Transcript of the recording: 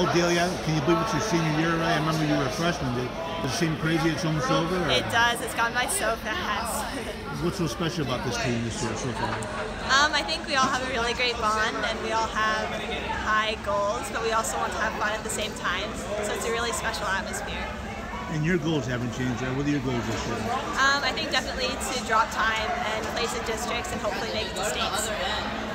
Oh, Delia, can you believe it's your senior year already? I remember you were a freshman. Does it seem crazy it's almost over? Or? It does. It's gone by so fast. What's so special about this team this year so far? I think we all have a really great bond, and we all have high goals, but we also want to have fun at the same time. So it's a really special atmosphere. And your goals haven't changed, right? What are your goals this year? I think definitely to drop time and place in districts and hopefully make it to states.